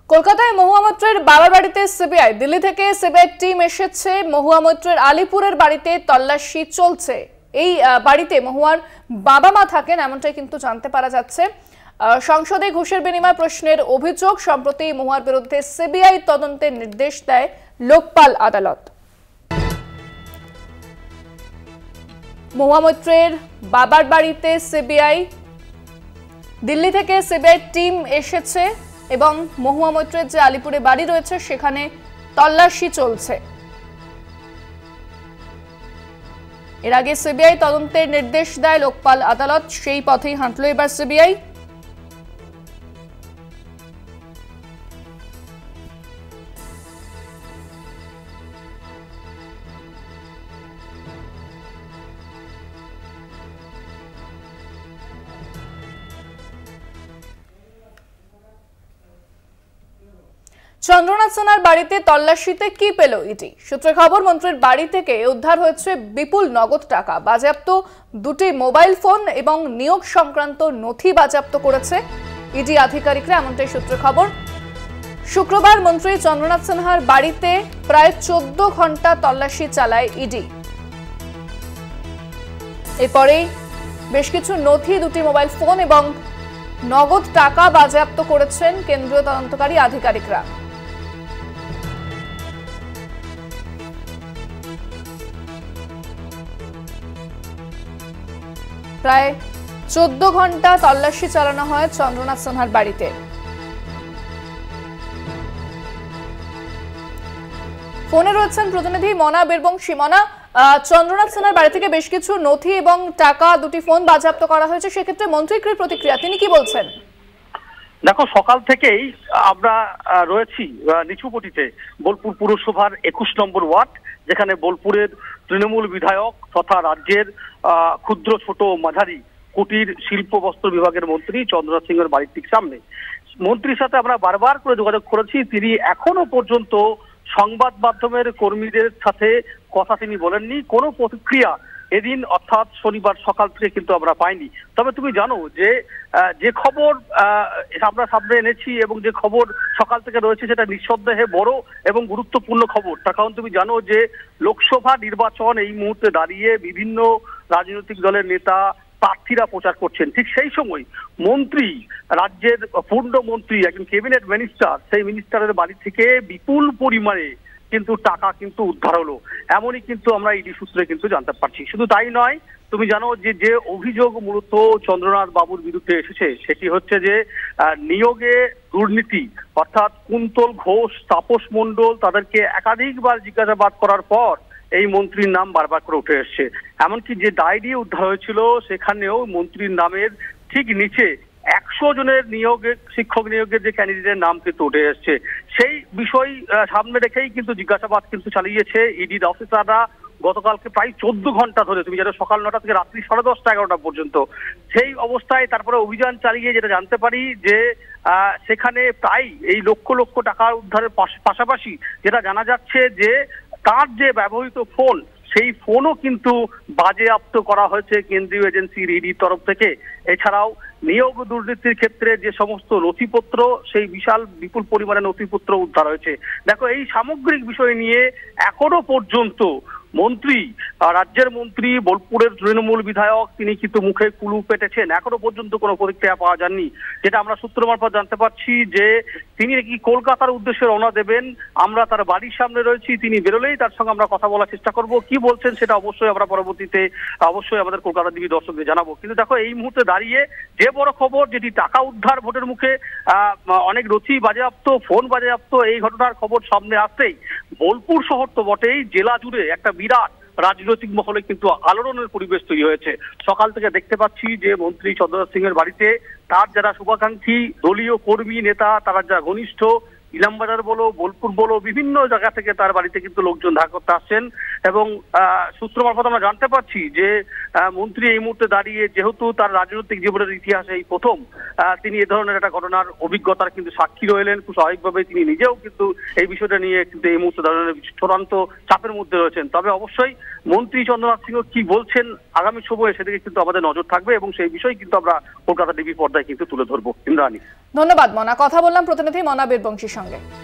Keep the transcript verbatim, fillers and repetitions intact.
কলকাতায় মহুয়া মৈত্রের বাবার বাড়িতে সিবিআই, দিল্লি থেকে সিবিআই টিম এসেছে। মহুয়া মৈত্রের আলিপুরের বাড়িতে তল্লাশি চলছে। এই বাড়িতে মহুয়ার বাবা মা থাকেন এমনটাই কিন্তু জানতে পারা যাচ্ছে। সংসদে ঘুষের বিনিময় প্রশ্নের অভিযোগ সম্প্রতি মহুয়ার বিরুদ্ধে সিবিআই তদন্তের নির্দেশ দেয় লোকপাল আদালত। মহুয়া মৈত্রের বাবার বাড়িতে সিবিআই, দিল্লি থেকে সিবিআই টিম এসেছে এবং মহুয়া মৈত্রের যে আলিপুরে বাড়ি রয়েছে সেখানে তল্লাশি চলছে। এর আগে সিবিআই তদন্তের নির্দেশ দেয় লোকপাল আদালত, সেই পথেই হাঁটলো এবার সিবিআই। চন্দ্রনাথ সিনহার বাড়িতে তল্লাশিতে কি পেল ইডি? সূত্রে খবর, মন্ত্রীর বাড়ি থেকে উদ্ধার হয়েছে বিপুল নগদ টাকা, বাজেয়াপ্ত দুটি মোবাইল ফোন এবং নিয়োগ সংক্রান্ত নথি বাজেয়াপ্ত করেছে ইডি আধিকারিকরা, এমনটাই সূত্রে খবর। শুক্রবার মন্ত্রী চন্দ্রনাথ সিনহার বাড়িতে প্রায় চোদ্দ ঘন্টা তল্লাশি চালায় ইডি। এরপরেই বেশ কিছু নথি, দুটি মোবাইল ফোন এবং নগদ টাকা বাজেয়াপ্ত করেছেন কেন্দ্রীয় তদন্তকারী আধিকারিকরা। প্রায় চোদ্দ ঘন্টা তল্লাশি চালানো হয় চন্দ্রনাথ সিনহার বাড়িতে। ফোনে রয়েছেন প্রতিনিধি মনা বীরবংশী। মনা, চন্দ্রনাথ সিনহার বাড়ি থেকে বেশ কিছু নথি এবং টাকা, দুটি ফোন বাজেয়াপ্ত করা হয়েছে, সেক্ষেত্রে মন্ত্রীর কি প্রতিক্রিয়া, তিনি কি বলছেন? দেখো, সকাল থেকেই আমরা রয়েছি নিচুপটিতে, বোলপুর পুরসভার একুশ নম্বর ওয়ার্ড, যেখানে বোলপুরের তৃণমূল বিধায়ক তথা রাজ্যের ক্ষুদ্র ছোট মাঝারি কুটির শিল্প বস্ত্র বিভাগের মন্ত্রী চন্দ্রনাথ সিংহের বাড়ির ঠিক সামনে। মন্ত্রীর সাথে আমরা বারবার করে যোগাযোগ করেছি, তিনি এখনো পর্যন্ত সংবাদ মাধ্যমের কর্মীদের সাথে কথা তিনি বলেননি। কোনো প্রতিক্রিয়া এদিন অর্থাৎ শনিবার সকাল থেকে কিন্তু আমরা পাইনি। তবে তুমি জানো যে যে খবর আমরা সামনে এনেছি এবং যে খবর সকাল থেকে রয়েছে সেটা নিঃসন্দেহে বড় এবং গুরুত্বপূর্ণ খবর। তার কারণ তুমি জানো যে লোকসভা নির্বাচন এই মুহূর্তে দাঁড়িয়ে বিভিন্ন রাজনৈতিক দলের নেতা প্রার্থীরা প্রচার করছেন। ঠিক সেই সময় মন্ত্রী, রাজ্যের পূর্ণ মন্ত্রী, একজন ক্যাবিনেট মিনিস্টার, সেই মিনিস্টারের বাড়ি থেকে বিপুল পরিমাণে কিন্তু টাকা কিন্তু উদ্ধার হলো, এমনই কিন্তু আমরা ইডি সূত্রে কিন্তু জানতে পারছি। শুধু তাই নয়, তুমি জানো যে যে অভিযোগ মূলত চন্দ্রনাথ বাবুর বিরুদ্ধে এসেছে সেটি হচ্ছে যে নিয়োগে দুর্নীতি, অর্থাৎ কুন্তল ঘোষ, তাপস মণ্ডল, তাদেরকে একাধিকবার জিজ্ঞাসাবাদ করার পর এই মন্ত্রীর নাম বারবার করে উঠে এসছে। এমনকি যে ডায়েরি উদ্ধার হয়েছিল সেখানেও মন্ত্রীর নামের ঠিক নিচে একশো জনের নিয়োগে, শিক্ষক নিয়োগের যে ক্যান্ডিডেটের নাম কিন্তু উঠে এসছে। সেই বিষয় সামনে রেখেই কিন্তু জিজ্ঞাসাবাদ কিন্তু চালিয়েছে ইডির অফিসাররা গতকালকে প্রায় চোদ্দ ঘন্টা ধরে। তুমি জানো সকাল নটা থেকে রাত্রি সাড়ে দশটা এগারোটা পর্যন্ত। সেই অবস্থায় তারপরে অভিযান চালিয়ে যেটা জানতে পারি যে সেখানে প্রায় এই লক্ষ লক্ষ টাকা উদ্ধারের পাশাপাশি যেটা জানা যাচ্ছে যে তার যে ব্যবহৃত ফোন, সেই ফোনও কিন্তু বাজেয়াপ্ত করা হয়েছে কেন্দ্রীয় এজেন্সির ইডির তরফ থেকে। এছাড়াও নিয়োগ দুর্নীতির ক্ষেত্রে যে সমস্ত নথিপত্র, সেই বিশাল বিপুল পরিমাণে নথিপত্র উদ্ধার হয়েছে। দেখো, এই সামগ্রিক বিষয় নিয়ে এখনো পর্যন্ত মন্ত্রী, রাজ্যের মন্ত্রী, বোলপুরের তৃণমূল বিধায়ক, তিনি কিন্তু মুখে কুলু পেটেছেন। এখনো পর্যন্ত কোনো প্রতিক্রিয়া পাওয়া যায়নি। যেটা আমরা সূত্র মারফত জানতে পারছি যে তিনি নাকি কলকাতার উদ্দেশ্যে রওনা দেবেন। আমরা তার বাড়ির সামনে রয়েছি, তিনি বেরোলেই তার সঙ্গে আমরা কথা বলার চেষ্টা করব। কি বলছেন সেটা অবশ্যই আমরা পরবর্তীতে অবশ্যই আমাদের কলকাতা টিভি দর্শকদের জানাবো। কিন্তু দেখো, এই মুহূর্তে দাঁড়িয়ে যে বড় খবর, যেটি টাকা উদ্ধার ভোটের মুখে, অনেক নথি বাজেয়াপ্ত, ফোন বাজেয়াপ্ত, এই ঘটনার খবর সামনে আসতেই বোলপুর শহর তো বটেই, জেলা জুড়ে একটা বিরাট রাজনৈতিক মহলে কিন্তু আলোড়নের পরিবেশ তৈরি হয়েছে। সকাল থেকে দেখতে পাচ্ছি যে মন্ত্রী চন্দ্রনাথ সিংহের বাড়িতে তার যারা শুভাকাঙ্ক্ষী, দলীয় কর্মী, নেতা, তারা যারা ঘনিষ্ঠ, ইলামবাজার বলো, বোলপুর বলো, বিভিন্ন জায়গা থেকে তার বাড়িতে কিন্তু লোকজন দেখা করতে আসছেন। এবং সূত্র মারফত আমরা জানতে পারছি যে মন্ত্রী এই মুহূর্তে দাঁড়িয়ে, যেহেতু তার রাজনৈতিক জীবনের ইতিহাসে এই প্রথম তিনি এ ধরনের একটা ঘটনার অভিজ্ঞতার কিন্তু সাক্ষী রইলেন, খুব স্বাভাবিকভাবে তিনি নিজেও কিন্তু এই বিষয়টা নিয়ে কিন্তু এই মুহূর্তে ধরনের চূড়ান্ত চাপের মধ্যে রয়েছেন। তবে অবশ্যই মন্ত্রী চন্দ্রনাথ সিংহ কি বলছেন আগামী সময়ে সেদিকে কিন্তু আমাদের নজর থাকবে এবং সেই বিষয় কিন্তু আমরা কলকাতা টিভি পর্দায় কিন্তু তুলে ধরবো। ইন্দ্রাণী, ধন্যবাদ মনা। কথা বললাম প্রতিনিধি মনা বীরবংশীর সঙ্গে।